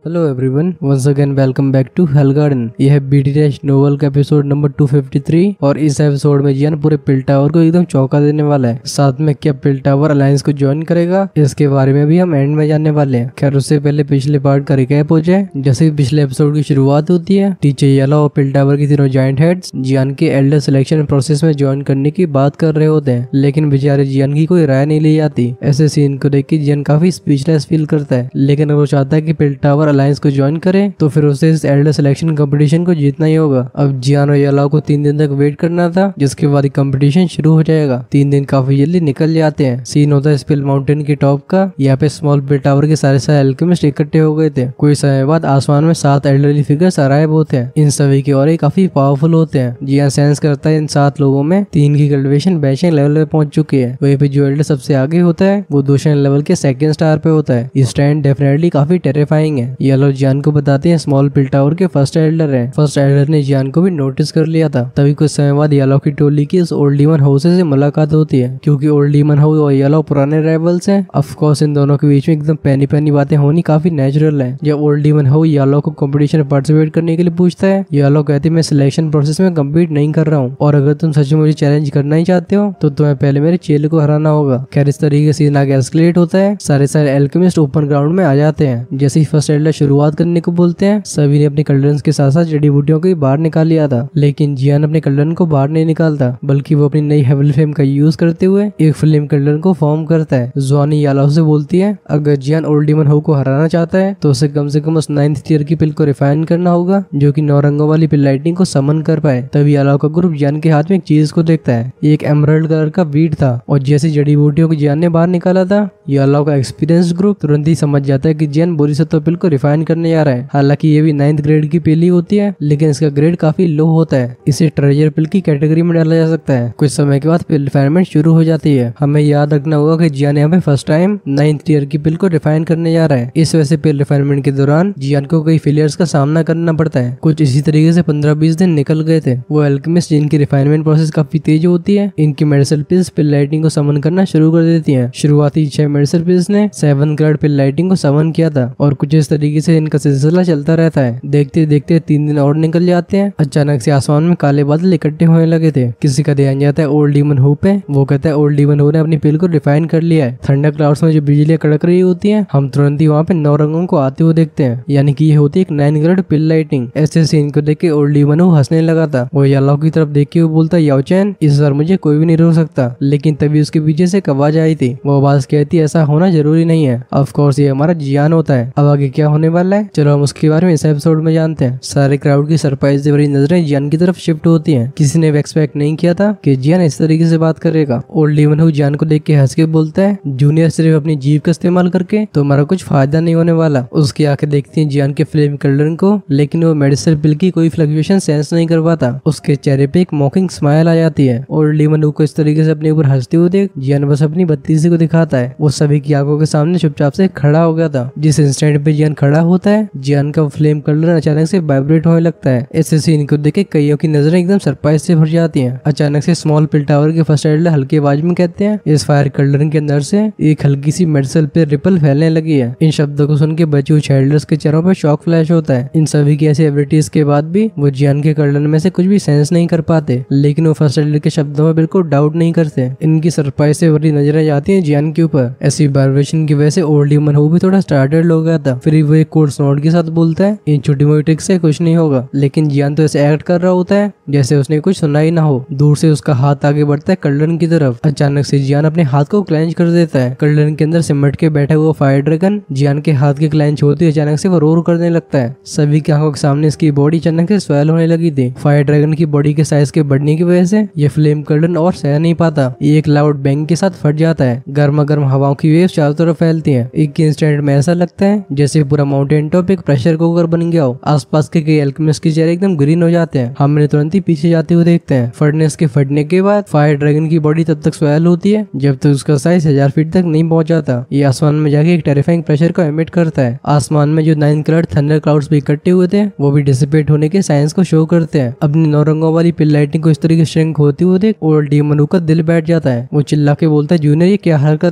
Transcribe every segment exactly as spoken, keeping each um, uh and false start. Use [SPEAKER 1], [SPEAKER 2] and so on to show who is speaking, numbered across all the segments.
[SPEAKER 1] Hello everyone, once again welcome back to hell garden. यह है BT dash novel का episode number दो सौ तिरेपन और इस एपिसोड में जियान पूरे पिल टावर को एकदम चौंका देने वाला है। साथ में क्या पिल टावर अलायंस को ज्वाइन करेगा, इसके बारे में भी हम एंड में जानने वाले हैं। खैर उससे पहले पिछले पार्ट का रिकैप हो जाए। जैसे पिछले एपिसोड की शुरुआत होती है, टीचर येलो और पिल टावर की तीनों जायंट हेड्स जियान के एल्डर सिलेक्शन प्रोसेस में ज्वाइन करने की बात कर रहे होते हैं, लेकिन बेचारे जियान की कोई राय नहीं ली जाती। ऐसे सीन को देख के जियान काफी स्पीचलेस फील करता है, लेकिन वो चाहता है कि पिल टावर अलायंस को ज्वाइन करे तो फिर उसे इस एल्डर सिलेक्शन कंपटीशन को जीतना ही होगा। अब जियान और येलो को तीन दिन तक वेट करना था, जिसके बाद कंपटीशन शुरू हो जाएगा। तीन दिन काफी जल्दी निकल जाते हैं। सीन होता है स्पिल माउंटेन की टॉप का। यहाँ पे स्मॉल पिल टावर के सारे सारे एल्केमिस्ट इकट्ठे हो गए थे। कुछ समय बाद आसमान में सात एल्डरली फिगर्स अराइव होते हैं। इन सभी के और काफी पावरफुल होते हैं। जियान सेंस करता है इन सात लोगों में तीन की कल्टिवेशन बैशिंग लेवल पे पहुंच चुकी है। वहीं पे जो एल्डर सबसे आगे होता है वो दूसरे लेवल के सेकंड स्टार पे होता है। ये स्टैंड डेफिनेटली काफी टेरिफाइंग है। येलो जियान को बताते हैं स्मॉल पिल टावर के फर्स्ट एल्डर हैं। फर्स्ट एल्डर ने जियान को भी नोटिस कर लिया था। तभी कुछ समय बाद येलो की टोली की इस ओल्ड डीमन हाउस से मुलाकात होती है, क्योंकि ओल्ड डीमन हाउस और येलो पुराने राइवल्स हैं। ऑफ कोर्स इन दोनों के बीच में एकदम पैनी पैनी बातें होनी काफी नेचुरल है। जब ओल्ड डीमन हाउस येलो को कंपटीशन में पार्टिसिपेट करने के लिए पूछता है, येलो कहती है मैं सिलेक्शन प्रोसेस में कम्पीट नहीं कर रहा हूँ, और अगर तुम सच में मुझे चैलेंज करना ही चाहते हो तो तुम्हें पहले मेरे चेले को हराना होगा। खैर इस तरीके से आगे एस्केलेट होता है। सारे सारे एल्केमिस्ट ओपन ग्राउंड में आ जाते हैं। जैसे ही फर्स्ट एल्डर शुरुआत करने को बोलते हैं, सभी ने अपने कल्डरन के साथ साथ जड़ी बूटियों को बाहर निकाल लिया था, लेकिन जियान अपने कल्डरन को बाहर नहीं निकालता, बल्कि वो अपनी नई हेवल फ्लेम का यूज करते हुए एक फ्लेम कल्डरन को फॉर्म करता है। ज़्वानी येलो से बोलती है अगर जियान ओल्ड डीमन हाउ को हराना चाहता है तो उसे कम से कम उस नाइन्थ टीयर की पिल को रिफाइन करना होगा, जो कि नौ रंगों वाली पिल लाइटिंग को समन कर पाए। तभी येलो का ग्रुप जियान के हाथ में एक चीज को देखता है। एक एमरल्ड कलर का वीट था, और जैसे जड़ी बूटियों को जियान ने बाहर निकाला था, येलो का एक्सपीरियंस ग्रुप तुरंत ही समझ जाता है कि जियान बोधिसत्व पिल को रिफाइन करने जा रहा है। हालांकि ये भी नाइन्थ ग्रेड की पिल ही होती है, लेकिन इसका ग्रेड काफी लो होता है। इसे ट्रेजर पिल की कैटेगरी में डाला जा सकता है। कुछ समय के बाद पिल रिफाइनमेंट शुरू हो जाती है। हमें याद रखना होगा कि जियान यहाँ पे फर्स्ट टाइम नाइन्थ टीयर की पिल को रिफाइन करने जा रहा है। इस वजह से पिल रिफाइनमेंट के दौरान जियान को कई फेलियर्स का सामना करना पड़ता है। कुछ इसी तरीके से पंद्रह बीस दिन निकल गए थे। वो एल्केमिस्ट जिनकी रिफाइनमेंट प्रोसेस काफी तेज होती है, इनकी मेडिसिन पिल्स पिल लाइटिंग को समन करना शुरू कर देती है। शुरुआती छह मेडिसिन पिल्स ने सेवन ग्रेड पिल लाइटिंग को समन किया था, और कुछ इस तरीके से इनका सिलसिला चलता रहता है। देखते देखते तीन दिन और निकल जाते हैं। अचानक से आसमान में काले बादल इकट्ठे होने लगे थे। किसी का ध्यान जाता है ओल्ड डीमन हाउ पे। वो कहता है ओल्ड डीमन हाउ ने अपनी पिल को रिफाइन कर लिया है। थंडर क्लाउड्स में जो बिजलियां कड़क रही होती हैं, हम तुरंत ही वहाँ पे नौ रंगों को आते हुए देखते हैं, यानी कि ये होती है एक नाइन ग्रेड पिल लाइटिंग। ऐसे सीन को देख के ओल्ड डीमन हाउ हंसने लगा था। वो येलो की तरफ देख के वो बोलता है याओचैन, इस बार मुझे कोई भी नहीं रोक सकता। लेकिन तभी उसके पीछे से एक आवाज आई थी। वो आवाज कहती है ऐसा होना जरूरी नहीं है। ऑफ कोर्स ये हमारा जियान होता है। अब आगे क्या होने वाला है, चलो हम उसके बारे में इस एपिसोड में जानते हैं। सारे क्राउड की सरप्राइज से भरी नजरें जियान की तरफ शिफ्ट होती हैं। किसी ने एक्सपेक्ट नहीं किया था कि जियान इस तरीके से बात करेगा। ओल्ड डीमन हाउ जियान को देख के हंस के बोलता है जूनियर सिर्फ अपनी जीभ का इस्तेमाल करके तो हमारा कुछ फायदा नहीं होने वाला। उसकी आंखें देखती हैं जियान के फ्लेम कल्डरन को, लेकिन वो मेडिसिन पिल की कोई फ्लक्चुएशन सेंस नहीं कर पाता। उसके चेहरे पे एक मॉकिंग स्माइल आ जाती है। ओल्ड डीमन हाउ को इस तरीके से अपने ऊपर हंसते हुए देख जियान बस अपनी बत्तीसी को दिखाता है। वो सभी की आंखों के सामने चुपचाप से खड़ा हो गया था। जिस इंस्टेंट पे जियान खड़ा होता है, जियान का फ्लेम कल्डरन अचानक से वाइब्रेट होने लगता है। ऐसे सीन को देख के कईयों की नजरें एकदम सरप्राइज से भर जाती हैं। अचानक से स्मॉल पिल टावर के फर्स्ट एल्डर हल्की आवाज में कहते हैं इस फायर कल्डरन के अंदर से एक हल्की सी मेडिसिन पे रिपल फैलने लगी है। इन शब्दों को सुन के बचे हुए एल्डर्स के चेहरों पर शॉक फ्लैश होता है। इन सभी की ऐसी एबिलिटीज के बाद भी वो जियान के कल्डरन में से कुछ भी सेंस नहीं कर पाते, लेकिन वो फर्स्ट एल्डर के शब्दों में बिल्कुल डाउट नहीं करते। इनकी सरप्राइज से भरी नजरें जाती हैं जियान के ऊपर। ऐसी वाइब्रेशन की वजह से ओल्ड डीमन हाउ भी थोड़ा स्टार्टेड हो गया था। फिर वो एक कोर्स नोट के साथ बोलता है इन छोटी मोटी ट्रिक से कुछ नहीं होगा, लेकिन जियान तो ऐसे एक्ट कर रहा होता है जैसे उसने कुछ सुना ही ना हो। दूर से उसका हाथ आगे बढ़ता है कल्डरन की तरफ। अचानक से जियान अपने हाथ को क्लेंच कर देता है। कल्डरन के अंदर सिमट के बैठा हुआ फायर ड्रैगन जियान के हाथ के क्लेंच होते अचानक से वो रोर करने लगता है। सभी की आंखों के सामने इसकी बॉडी अचानक से स्वेल होने लगी थी। फायर ड्रैगन की बॉडी के साइज के बढ़ने की वजह से ये फ्लेम कल्डरन और सह नहीं पाता। एक लाउड बैंग के साथ फट जाता है। गर्मा गर्म हवाओं की वेव चारों तरफ फैलती है। एक इंस्टेंट में ऐसा लगता है जैसे पूरा माउंटेन टॉप एक प्रेशर कुकर बन गया हो। आसपास के कई एल्केमिस्ट के चेहरे एकदम ग्रीन हो जाते हैं। हमने तुरंत ही पीछे जाते हुए देखते हैं। फर्नेस के फटने के बाद फायर ड्रैगन की बॉडी तब तक स्वेल होती है जब तक उसका साइज हजार फीट तक नहीं पहुंच जाता। ये आसमान में जाके एक टेरिफाइंग प्रेशर को एमिट करता है। आसमान में जो नाइन कलर थंडर क्लाउड्स भी इकट्ठे हुए थे वो भी डिसिपेट होने के साइंस को शो करते हैं। अपनी नौ रंगों वाली पिल लाइटिंग को इस तरीके से श्रिंक होती हुए देख ओल्ड डीमन हाउ का दिल बैठ जाता है। वो चिल्ला के बोलता है जूनियर ये क्या हरकत है। तुरंत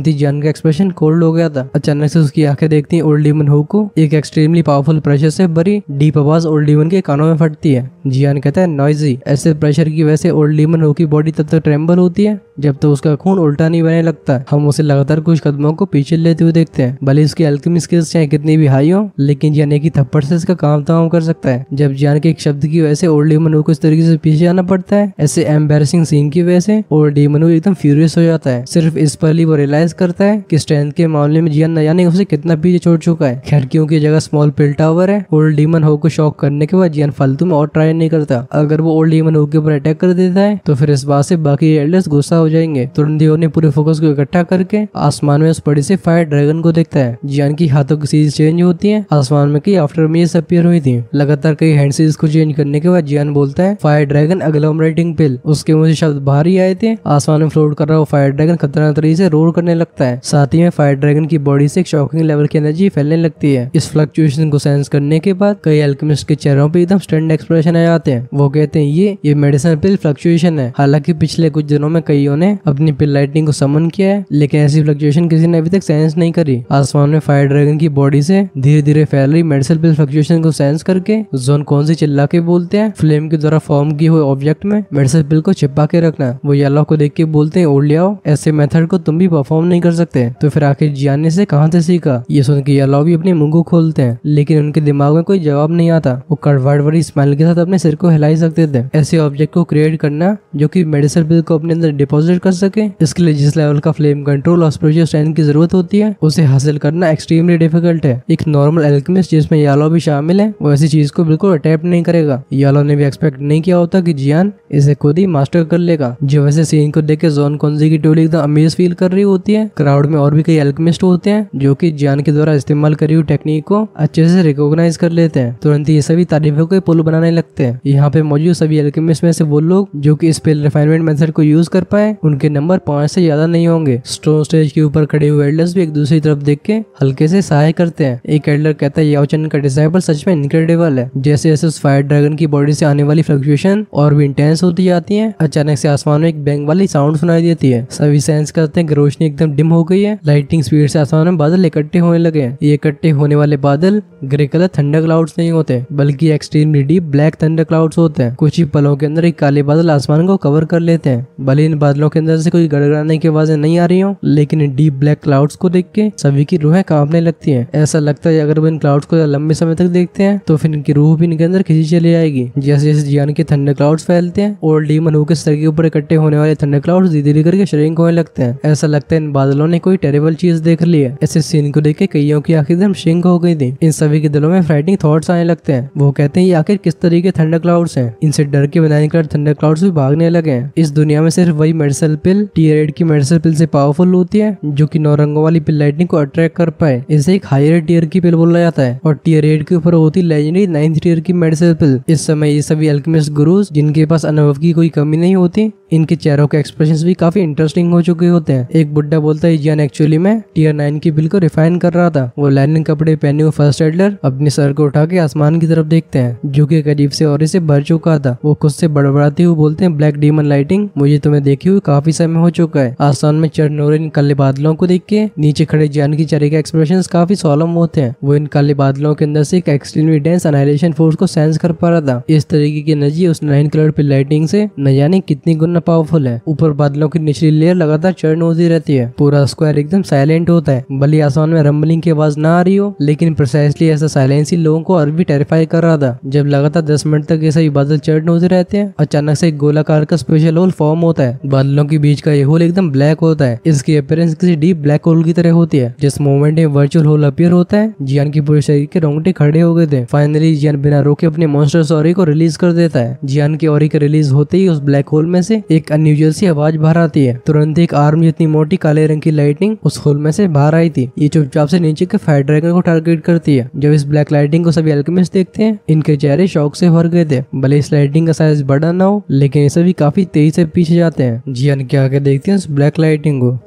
[SPEAKER 1] तुरंत ही जियान का एक्सप्रेशन कोल्ड हो गया था। अचानक से उसकी आंखें देखती हैं ओल्ड डीमन हो को। एक एक्सट्रीमली पावरफुल प्रेशर से भरी डीप आवाज ओल्ड डीमन के कानों में फटती है। जियान कहता है नॉइजी। ऐसे प्रेशर की वजह से ओल्ड डीमन हो की बॉडी तब तक ट्रेम्बल होती है जब तक तो उसका खून उल्टा नहीं बने लगता। हम उसे लगातार कुछ कदमों को पीछे लेते हुए देखते हैं। भले उसकी अल्केमी स्किल्स चाहे कितनी भी हाई हो, लेकिन जियान एक ही थप्पड़ से इसका काम तमाम कर सकता है। जब जियान के एक शब्द की वजह से ओल्ड डीमन हो को इस तरीके से पीछे आना पड़ता है, ऐसे एम्बैरेसिंग सीन की वजह से ओल्ड डीमन हो एकदम फ्यूरियस हो जाता है। सिर्फ इस पर ही वो रियलाइज करता है कि स्ट्रेंथ के मामले में जियान न जाने उसे कितना पीछे छोड़ चुका है। खैर क्योंकि जगह स्मॉल पिल टावर है, ओल्ड डीमन हो को शॉक करने के बाद जियान फालतू में और ट्राई नहीं करता। अगर वो ओल्ड डीमन हो के ऊपर अटैक कर देता है तो फिर इस बात से बाकी एल्डर्स गुस्सा हो जाएंगे। तुरंत ही उन्हें पूरे फोकस को इकट्ठा करके आसमान में उस बड़ी से फायर ड्रैगन को देखता है। जियान की हाथों की सीरीज चेंज होती है। आसमान में कई आफ्टर इमेज अपीयर हुई थी। लगातार कई हैंड सीरीज को चेंज करने के बाद जियान बोलता है फायर ड्रैगन अग्लोमरेटिंग पिल। उसके मुंह से शब्द बाहर ही आए थे। आसमान में फ्लोट कर रहा वो फायर ड्रैगन खतरनाक तरीके से रोर करने लगता है। साथ ही में फायर ड्रैगन की बॉडी से एक शॉकिंग लेवल की एनर्जी फैलने लगती है। इस फ्लक्चुएशन को सेंस करने के बाद कई अल्केमिस्ट के चेहरों पे एकदम स्टन्ड एक्सप्रेशन आ जाते हैं। वो कहते हैं ये ये मेडिसिन पिल फ्लक्चुएशन है। हालांकि पिछले कुछ दिनों में कईयों ने अपनी पिल लाइटनिंग को समन किया है, लेकिन ऐसी फ्लक्चुएशन किसी ने अभी तक सेंस नहीं करी। आसमान में फायर ड्रैगन की बॉडी से धीरे धीरे फैल रही मेडिसिन पिल फ्लक्चुएशन को सेंस करके जोन कौन सी चिल्ला के बोलते हैं फ्लेम के द्वारा फॉर्म किए हुए ऑब्जेक्ट में मेडिसिन पिल को छिपा के रखना। वो येलो को देख के बोलते हैं ओल्ड लियाओ, ऐसे मेथड को तुम भी परफॉर्म नहीं कर सकते। तो फिर आखिर जियान ने से कहां से सीखा? ये सुन के येलो भी अपने मुंह को खोलते हैं, लेकिन उनके दिमाग में कोई जवाब नहीं आता। वो कड़वाड़ भरी स्माइल के साथ अपने सिर को हिला सकते थे। ऐसे ऑब्जेक्ट को क्रिएट करना जो कि मेडिसिन पिल को अपने अंदर डिपॉजिट कर सके, इसके लिए जिस लेवल का फ्लेम कंट्रोल और स्पिरिचुअल स्ट्रेंथ की जरूरत होती है उसे हासिल करना एक्सट्रीमली डिफिकल्ट है। एक नॉर्मल एल्केमिस्ट जिसमें येलो भी शामिल है वो ऐसी चीज को बिल्कुल अटेम्प्ट नहीं करेगा। येलो ने भी एक्सपेक्ट नहीं किया होता कि जियान इसे खुद ही मास्टर कर लेगा। जो वैसे सीन को देख के जोन कोंजी की टोली एकदम अमेज फील कर रही होती है। क्राउड में और भी कई एल्केमिस्ट होते हैं जो कि जियान के द्वारा इस्तेमाल करी हुई टेक्निक को अच्छे से रिकॉग्नाइज कर लेते हैं। तुरंत ही ये सभी तारीफों के पुल बनाने लगते हैं। यहाँ पे मौजूद सभी एल्केमिस्ट में से वो लोग जो कि इस पिल रिफाइनमेंट मेथड को यूज कर पाए उनके नंबर पांच से ज्यादा नहीं होंगे। स्टोन स्टेज के ऊपर खड़े हुए एल्डर्स भी एक दूसरी तरफ देख के हल्के से सहाय करते हैं। एक एल्डर कहता है याओ चेन का डिसाइपल सच में इनक्रेडिबल है। जैसे जैसे उस फायर ड्रैगन की बॉडी से आने वाली फ्लक्चुएशन और भी इंटेंस होती जाती है, अचानक से आसमान में एक बैंग वाली साउंड सुनाई देती है। सभी सेंस करते हैं कि रोशनी एकदम डिम हो गई है। लाइटिंग स्पीड से आसमान में बादल इकट्ठे होने लगे हैं। ये इकट्ठे होने वाले बादल ग्रे कलर थंडर क्लाउड्स नहीं होते, बल्कि extremely deep black thunder clouds होते हैं। कुछ ही पलों के अंदर एक काले बादल आसमान को कवर कर लेते हैं। भले इन बादलों के अंदर से कोई गड़गड़ाने की आवाजें नहीं आ रही हो, लेकिन डीप ब्लैक क्लाउड्स को देख के सभी की रूहें कांपने लगती हैं। ऐसा लगता है अगर वो इन क्लाउड्स को लंबे समय तक देखते हैं तो फिर इनकी रूह भी इनके अंदर खींची चली जाएगी। जैसे जैसे जियान के थंडर क्लाउड्स फैलते हैं और डीमन हो के सर के ऊपर इकट्ठे होने वाले थंडर क्लाउड्स धीरे धीरे करके श्रिंक होने लगते हैं। ऐसा लगता है इन बादलों ने कोई टेरेबल चीज देख ली है। ऐसे सीन को देख के कईयों की आंखें एकदम श्रिंक हो गई थी। इन सभी के दिलों में फ्राइटनिंग थॉट्स आने लगते हैं। वो कहते हैं ये आखिर किस तरीके थंडर क्लाउड्स हैं? इनसे डर के बनाने के थंडर क्लाउड्स भी भागने लगे हैं। इस दुनिया में सिर्फ वही मेडिसिन पिल टीयर एट की मेडिसिन पिल से पावरफुल होती है जो कि नौ रंगों वाली पिल लाइटनिंग को अट्रैक्ट कर पाए। इसे एक हायर टीयर की पिल बोला जाता है और टीयर एट के ऊपर होती लेजेंडरी नाइन्थ टीयर की मेडिसिन पिल। इस समय ये सभी अल्केमिस्ट गुरुज जिनके पास अनुभव की कोई कमी नहीं होती, इनके चेहरों के एक्सप्रेशंस भी काफी इंटरेस्टिंग हो चुके होते हैं। एक बुड्ढा बोलता है जियान एक्चुअली में टीयर नाइन की बिल को रिफाइन कर रहा था। वो लाइनिंग कपड़े पहने हुए फर्स्ट एडलर अपने सर को उठा के आसमान की तरफ देखते हैं जो कि एक अजीब से और से भर चुका था। वो खुद से बड़बड़ाते हुए बोलते हैं ब्लैक डीमन लाइटिंग, मुझे तुम्हें देखे हुए काफी समय हो चुका है। आसमान में चढ़ने वाले इन काले बादलों को देख के नीचे खड़े जियान की चेहरे के एक्सप्रेशंस काफी सोलम होते हैं। वो इन काले बादलों के अंदर से एक एक्सट्रीमली डेंस एनाइलेशन फोर्स को सेंस कर पा रहा था। इस तरीके की एनर्जी उस नाइन कलर पिल लाइटिंग से न जाने कितनी गुना पावरफुल है। ऊपर बादलों की निचली लेयर लगातार चढ़ होती रहती है। पूरा स्क्वायर एकदम साइलेंट होता है। भले आसमान में रंबलिंग की आवाज ना आ रही हो, लेकिन प्रिसाइसली ऐसा साइलेंस ही लोगों को और भी टेरिफाई कर रहा था। जब लगातार दस मिनट तक ऐसे ही बादल चढ़ होते रहते हैं, अचानक से एक गोलाकार का स्पेशल होल फॉर्म होता है। बादलों के बीच का ये होल एकदम ब्लैक होता है। इसकी अपीयरेंस किसी डीप ब्लैक होल की तरह होती है। जिस मोमेंट में वर्चुअल होल अपीयर होता है, जियान की पूरे शरीर के रोंगटे खड़े हो गए थे। फाइनली जियान बिना रोके अपने मॉन्स्टर्स ऑरी को रिलीज कर देता है। जियान की ऑरी के रिलीज होते ही उस ब्लैक होल में से एक अनयूजुअल सी आवाज बाहर आती है। तुरंत एक आर्म जितनी मोटी काले रंग की लाइटिंग उस होल में से बाहर आई थी। ये चुपचाप से नीचे के फायर ड्रैगन को टारगेट करती है। जब इस ब्लैक लाइटिंग को सभी अल्केमिस्ट देखते हैं, इनके चेहरे शौक से भर गए थे। भले इस लाइटिंग का साइज बड़ा ना हो, लेकिन ये सभी काफी तेजी से पीछे जाते हैं। जियान के आगे देखते हैं उस ब्लैक लाइटिंग को।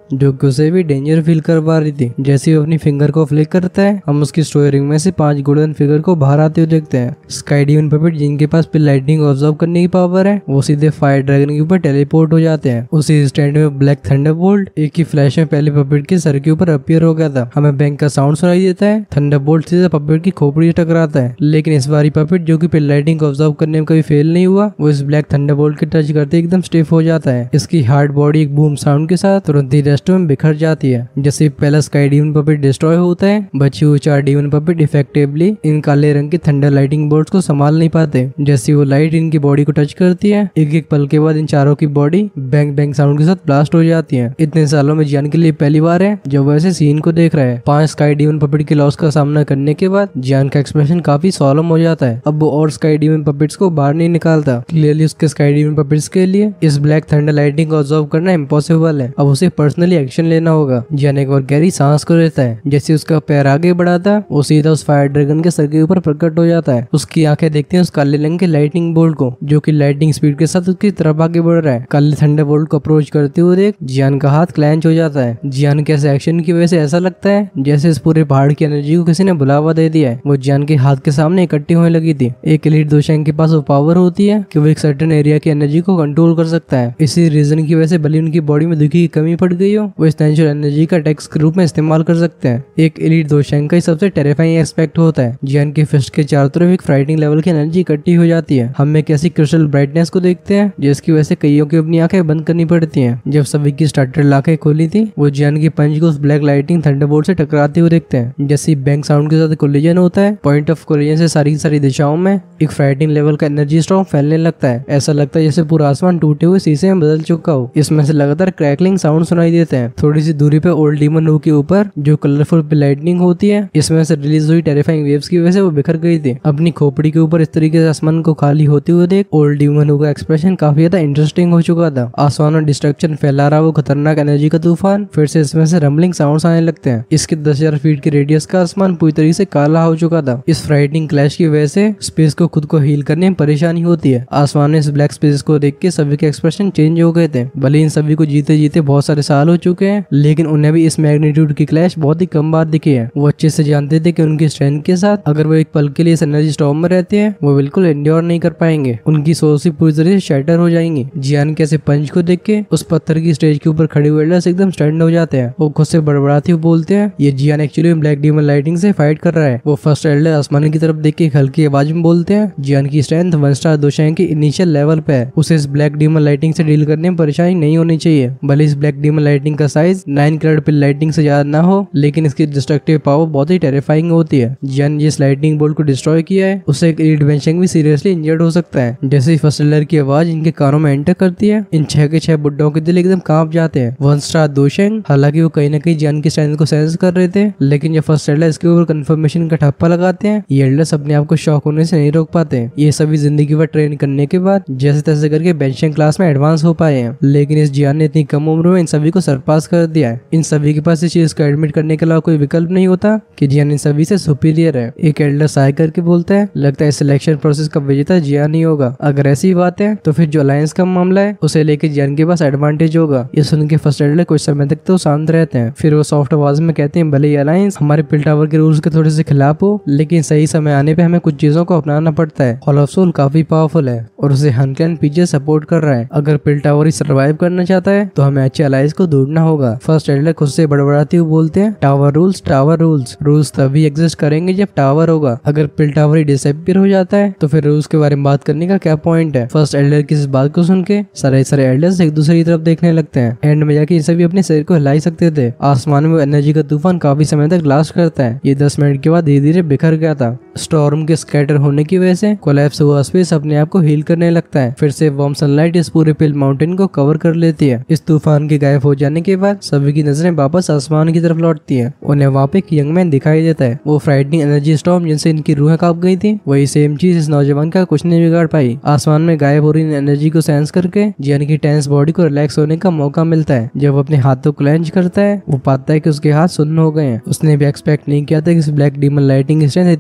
[SPEAKER 1] जो कि उसे भी डेंजर फील करवा रही थी। जैसे वो अपनी फिंगर को फ्लिक करता है, हम उसकी स्टोरिंग में से पांच गोल्डन फिगर को बाहर आते हुए देखते हैं। स्काई डीमन पपेट जिनके पास फिर लाइटनिंग ऑब्जर्व करने की पावर है, वो सीधे फायर ड्रैगन के ऊपर टेलीपोर्ट हो जाते हैं। उसी इंस्टेंट में ब्लैक थंडरबोल्ट एक ही फ्लैश में पहले पपेट के सर के ऊपर अपीयर हो गया था। हमें बैंक का साउंड सुनाई देता है। थंडरबोल्ट सीधे पपेट की खोपड़ी से टकराता है, लेकिन इस बारी पपेट जो कि फिर लाइटनिंग को ऑब्जर्व करने में कभी फेल नहीं हुआ, वो इस ब्लैक थंडरबोल्ट के टच करते एकदम स्टिफ हो जाता है। इसकी हार्ड बॉडी एक बूम साउंड के साथ तुरंत ही रेस्ट में बिखर जाती है। जैसे पहला स्काई डीमन पपेट डिस्ट्रॉय होता है, बची हुई चार डीमन पपेट इफेक्टिवली इन काले रंग के थंडर लाइटिंग बोल्ट्स को संभाल नहीं पाते। जैसे वो लाइट इनकी बॉडी को टच करती है, एक एक पल के बाद इन चारों की बॉडी बैंग बैंग साउंड के साथ ब्लास्ट हो जाती है। इतने सालों में जियान के लिए पहली बार है जब वो ऐसे सीन को देख रहा है। पांच स्काई डीमन पपेट के लॉस का सामना करने के बाद जियान का एक्सप्रेशन काफी सॉलम हो जाता है। अब वो और स्काई डीमन पपेट्स को बाहर नहीं निकालता। क्लियरली उसके स्काई डीमन पपेट्स के लिए इस ब्लैक थंडर लाइटिंग को ऑब्जर्व करना इम्पॉसिबल है। अब उसे पर्सनली एक्शन लेना होगा। जियान एक बार गहरी सांस को लेता है। जैसे उसका पैर आगे बढ़ाता, वो सीधा उस फायर ड्रैगन के सर के ऊपर प्रकट हो जाता है। उसकी आंखें देखती हैं उस काले रंग के लाइटनिंग बोल्ट को, जो कि लाइटनिंग स्पीड के साथ उसकी तरफ आगे बढ़ रहा है। काले थंडर बोल्ट को अप्रोच करते हुए देख जियान का हाथ क्लेंच हो जाता है। जियान के ऐसे एक्शन की वजह से ऐसा लगता है जैसे इस पूरे पहाड़ की एनर्जी को किसी ने बुलावा दे दिया है। वो जियान के हाथ के सामने इकट्ठी होने लगी थी। एक एलीट दोशेंग के पास वो पावर होती है कि वो एक सर्टेन एरिया की एनर्जी को कंट्रोल कर सकता है। इसी रीजन की वजह से भले उनकी बॉडी में दुखी की कमी पड़ गई हो, वो इस नेचुरल एनर्जी का टैक्स के रूप में इस्तेमाल कर सकते हैं। एक एलीट दोशेंग का सबसे टेरिफाइंग एस्पेक्ट होता है। जियान के फिस्ट के चारों तरफ एक फ्राइटनिंग लेवल की एनर्जी इकट्ठी हो जाती है। हम एक ऐसी क्रिस्टल ब्राइटनेस को देखते हैं जिसकी वजह से कईयों की अपनी आंखें बंद करनी पड़ती हैं। जब सभी की स्टार्टर आंखें खोली थी, वो जियान की पंच को उस ब्लैक लाइटिंग थंडरबोल्ट से टकराते हुए देखते हैं। जैसे बैंक साउंड के साथ कोलिजन होता है, पॉइंट ऑफ कोलिजन से सारी सारी दिशाओं में एक फ्राइटनिंग लेवल का एनर्जी स्टॉर्म फैलने लगता है। ऐसा लगता है जैसे पूरा आसमान टूटे हुए शीशे में बदल चुका हो। इसमें से लगातार क्रैकलिंग साउंड सुनाई देते हैं। थोड़ी सी दूरी पे ओल्ड डीमन रू के ऊपर जो कलरफुल लाइटनिंग होती है, इसमें से रिलीज हुई टेरिफाइंग वेव्स की वजह से वो बिखर गई थी। अपनी खोपड़ी के ऊपर इस तरीके से आसमान को खाली होते हुए देख ओल्ड डीमन रू का एक्सप्रेशन काफी ज्यादा इंटरेस्टिंग हो चुका था। आसमान में डिस्ट्रक्शन फैला रहा वो खतरनाक एनर्जी का तूफान, फिर से इसमें से रंबलिंग साउंड्स आने लगते हैं। इसके दस हजार फीट के रेडियस का आसमान पूरी तरीके से काला हो चुका था। इस फ्राइटनिंग क्लैश की वजह से स्पेस को खुद को हील करने में परेशानी होती है। आसमान में इस ब्लैक स्पेस को देख के सभी के एक्सप्रेशन चेंज हो गए थे। भले इन सभी को जीते जीते बहुत सारे साल हो चुके हैं, लेकिन उन्हें भी इस मैग्नीट्यूड की क्लैश बहुत ही कम बार दिखी है। वो अच्छे से जानते थे कि उनकी स्ट्रेंथ के साथ अगर वो एक पल के लिए इस एनर्जी स्टॉर्म में रहते हैं, वो बिल्कुल एंड्योर नहीं कर पाएंगे। उनकी सोच ही पूरी तरह से शैटर हो जाएंगी। जियान के ऐसे पंच को देख के उस पत्थर की स्टेज के ऊपर खड़े हुए एल्डर्स एकदम स्टैंड हो जाते हैं। वो खुद से बड़बड़ाते हुए बोलते हैं ये Jian actually black demon lightning से फाइट कर रहा है। वो फर्स्ट एल्डर आसमान की तरफ देख के हल्की आवाज में बोलते हैं जियान की स्ट्रेंथ वन स्टार दोशेंग की इनिशियल लेवल पे है। उसे इस ब्लैक डीमन लाइटिंग से डील करने में परेशानी नहीं होनी चाहिए। भले इस ब्लैक डीमन लाइटिंग का size nine colour pill lightning से ज्यादा ना हो, लेकिन इसकी डिस्ट्रक्टिव पावर बहुत ही टेरिफाइंग होती है। जियान जिस लाइटिंग बोल्ट को डिस्ट्रॉय किया है, उससे एक एलीट बेंशिंग भी सीरियसली इंजर्ड हो सकता है। जैसे ही फर्स्ट एल्डर की आवाज इनके कानों में एंटर करती है, इन छह के छह बुड्ढों के दिल एकदम कांप जाते हैं। वन स्टार दोशेंग हालांकि वो कहीं ना कहीं जियान की स्ट्रेंथ को सेंस कर रहे थे, लेकिन जब फर्स्ट एल्डर इसके ऊपर कंफर्मेशन का ठप्पा लगाते हैं, ये एल्डर्स अपने आप को शॉक होने से नहीं रोक पाते। ये सभी जिंदगी भर ट्रेन करने के बाद जैसे तैसे करके बेंशिंग क्लास में एडवांस हो पाए हैं, लेकिन इस जियान ने इतनी कम उम्र में इन सभी को सरपास कर दिया है। इन सभी के पास इस चीज को एडमिट करने के अलावा कोई विकल्प नहीं होता कि जियान इन सभी से सुपीरियर है। एक एल्डर साय करके बोलता है लगता है सिलेक्शन प्रोसेस का विजेता जियान ही होगा। अगर ऐसी बात है तो फिर जो अलायंस का मामला है उसे लेके जियान के पास एडवांटेज होगा। ये सुन के फर्स्ट एल्डर कुछ समय तक तो शांत रहते हैं, फिर वो सॉफ्ट आवाज में कहते हैं भले ये अलायंस हमारे पिल टावर के रूल्स के थोड़े से खिलाफ हो, लेकिन सही समय आने पे हमें कुछ चीजों को अपनाना पड़ता है। हॉल ऑफ सोल काफी पावरफुल है और उसे हनक्लैन पीछे सपोर्ट कर रहा है। अगर पिल टावर ही सर्वाइव करना चाहता है तो हमें अच्छे अलायंस को ढूंढना होगा। फर्स्ट एल्डर खुद से बड़बड़ाते हुए बोलते हैं tower rules tower rules rules तभी एग्जिस्ट करेंगे जब टावर होगा। अगर पिल टावर ही डिसअपीयर हो जाता है तो फिर रूल्स के बारे में बात करने का क्या पॉइंट है। फर्स्ट एल्डर की इस बात को सुन के सारे सारे एल्डर्स एक दूसरे की तरफ देखने लगते हैं। एंड में जाके सभी अपने शरीर को हिला सकते थे। आसमान में एनर्जी का तूफान काफी समय तक लास्ट करता है। ये दस मिनट के बाद धीरे धीरे बिखर गया था। स्टॉर्म के स्कैटर होने की वजह से कोलैप्स हुआ स्पेस अपने आप को हील करने लगता है। फिर से वार्म सनलाइट इस पूरे पिल माउंटेन को कवर कर लेती है। इस तूफान के गायब हो जाने के बाद सभी की नजरें वापस आसमान की तरफ लौटती हैं। उन्हें वहाँ पे एक यंग मैन दिखाई देता है। वो फ्राइटनिंग एनर्जी स्टॉर्म जिनसे इनकी रूहें कांप गई थी, वही सेम चीज इस नौजवान का कुछ नहीं बिगाड़ पाई। आसमान में गायब हो रही एनर्जी को सेंस करके जियान की टेंस बॉडी को रिलैक्स होने का मौका मिलता है। जब वो अपने हाथों को क्लेंच करता है, वो पाता है कि उसके हाथ सुन्न हो गए हैं। उसने भी एक्सपेक्ट नहीं किया था कि इस ब्लैक डीमन लाइटिंग स्ट्रेंथ इतनी खतरनाक